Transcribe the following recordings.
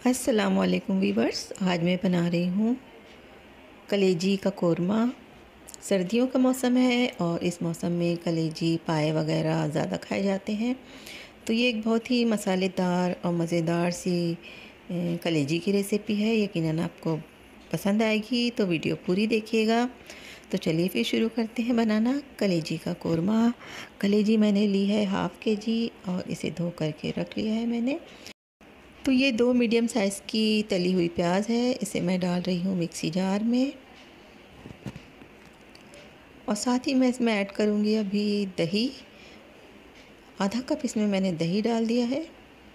अस्सलामुअलैकुम वीवर्स। आज मैं बना रही हूँ कलेजी का कोरमा। सर्दियों का मौसम है और इस मौसम में कलेजी पाए वगैरह ज़्यादा खाए जाते हैं, तो ये एक बहुत ही मसालेदार और मज़ेदार सी कलेजी की रेसिपी है। यकीनन आपको पसंद आएगी, तो वीडियो पूरी देखिएगा। तो चलिए फिर शुरू करते हैं बनाना कलेजी का कोरमा। कलेजी मैंने ली है हाफ़ केजी और इसे धो करके रख लिया है मैंने। तो ये 2 मीडियम साइज़ की तली हुई प्याज है, इसे मैं डाल रही हूँ मिक्सी जार में। और साथ ही मैं इसमें ऐड करूँगी अभी दही। आधा कप इसमें मैंने दही डाल दिया है।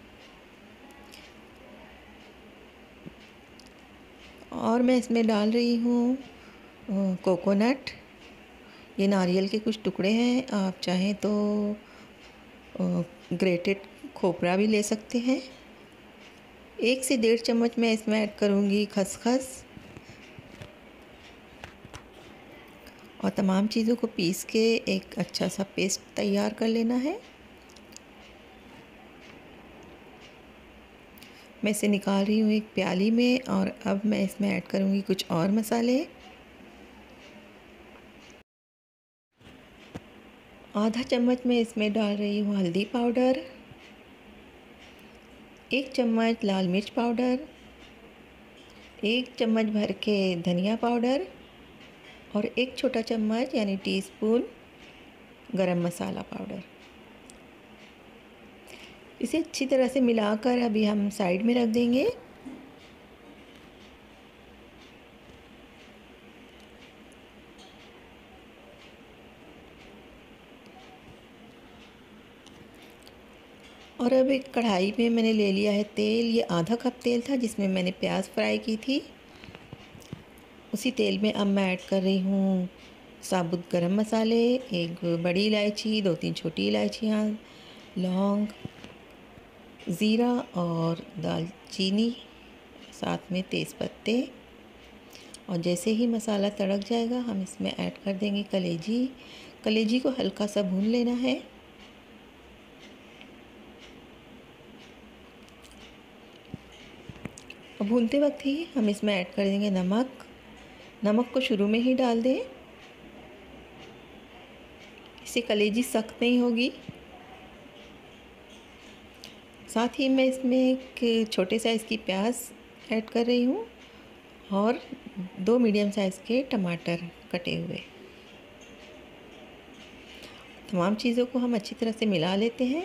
और मैं इसमें डाल रही हूँ कोकोनट। ये नारियल के कुछ टुकड़े हैं, आप चाहें तो ग्रेटेड खोपरा भी ले सकते हैं। 1 से 1.5 चम्मच मैं इसमें ऐड करूँगी खसखस। और तमाम चीज़ों को पीस के एक अच्छा सा पेस्ट तैयार कर लेना है। मैं इसे निकाल रही हूँ एक प्याली में और अब मैं इसमें ऐड करूँगी कुछ और मसाले। आधा चम्मच मैं इसमें डाल रही हूँ हल्दी पाउडर, 1 चम्मच लाल मिर्च पाउडर, 1 चम्मच भर के धनिया पाउडर और 1 छोटा चम्मच यानी टीस्पून गरम मसाला पाउडर। इसे अच्छी तरह से मिलाकर अभी हम साइड में रख देंगे। और अब एक कढ़ाई में मैंने ले लिया है तेल। ये आधा कप तेल था जिसमें मैंने प्याज फ्राई की थी। उसी तेल में अब मैं ऐड कर रही हूँ साबुत गरम मसाले, 1 बड़ी इलायची, 2-3 छोटी इलायचियाँ, लौंग, ज़ीरा और दालचीनी, साथ में तेज़पत्ते। और जैसे ही मसाला तड़क जाएगा हम इसमें ऐड कर देंगे कलेजी। कलेजी को हल्का सा भून लेना है। और भूनते वक्त ही हम इसमें ऐड कर देंगे नमक। नमक को शुरू में ही डाल दें, इससे कलेजी सख्त नहीं होगी। साथ ही मैं इसमें एक छोटे साइज़ की प्याज ऐड कर रही हूँ और 2 मीडियम साइज़ के टमाटर कटे हुए। तमाम चीज़ों को हम अच्छी तरह से मिला लेते हैं।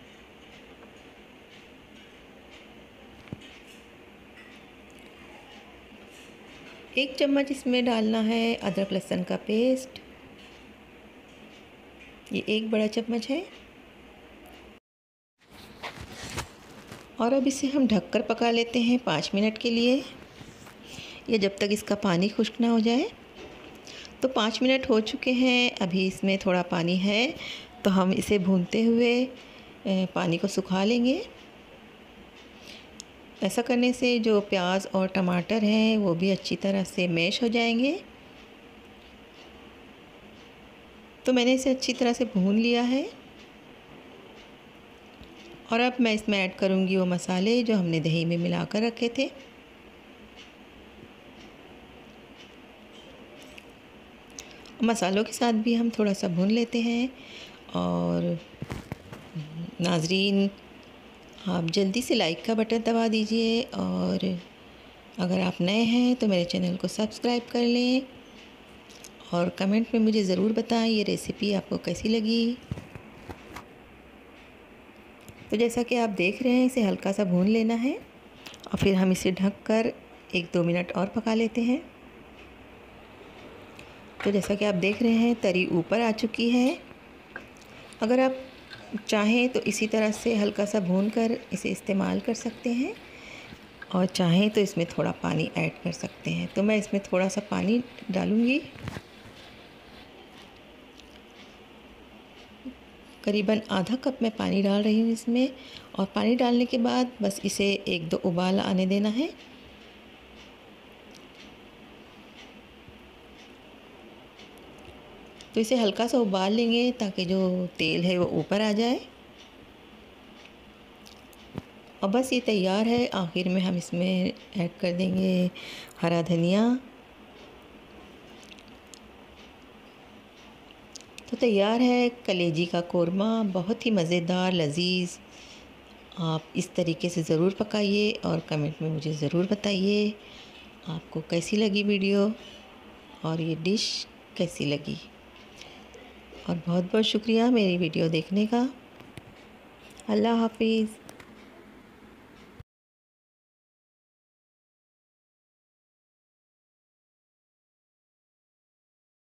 एक चम्मच इसमें डालना है अदरक लहसुन का पेस्ट, ये 1 बड़ा चम्मच है। और अब इसे हम ढककर पका लेते हैं 5 मिनट के लिए, या जब तक इसका पानी खुश्क ना हो जाए। तो 5 मिनट हो चुके हैं। अभी इसमें थोड़ा पानी है, तो हम इसे भूनते हुए पानी को सुखा लेंगे। ऐसा करने से जो प्याज और टमाटर हैं वो भी अच्छी तरह से मैश हो जाएंगे। तो मैंने इसे अच्छी तरह से भून लिया है। और अब मैं इसमें ऐड करूँगी वो मसाले जो हमने दही में मिलाकर रखे थे। मसालों के साथ भी हम थोड़ा सा भून लेते हैं। और नाज़रीन, आप जल्दी से लाइक का बटन दबा दीजिए और अगर आप नए हैं तो मेरे चैनल को सब्सक्राइब कर लें और कमेंट में मुझे ज़रूर बताएं ये रेसिपी आपको कैसी लगी। तो जैसा कि आप देख रहे हैं, इसे हल्का सा भून लेना है और फिर हम इसे ढककर 1-2 मिनट और पका लेते हैं। तो जैसा कि आप देख रहे हैं, तरी ऊपर आ चुकी है। अगर आप चाहें तो इसी तरह से हल्का सा भूनकर इसे इस्तेमाल कर सकते हैं और चाहें तो इसमें थोड़ा पानी ऐड कर सकते हैं। तो मैं इसमें थोड़ा सा पानी डालूँगी, करीबन आधा कप मैं पानी डाल रही हूँ इसमें। और पानी डालने के बाद बस इसे 1-2 उबाल आने देना है। तो इसे हल्का सा उबाल लेंगे ताकि जो तेल है वो ऊपर आ जाए। और बस ये तैयार है। आखिर में हम इसमें ऐड कर देंगे हरा धनिया। तो तैयार है कलेजी का कोरमा, बहुत ही मज़ेदार लज़ीज़। आप इस तरीके से ज़रूर पकाइए और कमेंट में मुझे ज़रूर बताइए आपको कैसी लगी वीडियो और ये डिश कैसी लगी। और बहुत बहुत शुक्रिया मेरी वीडियो देखने का। अल्लाह हाफिज़।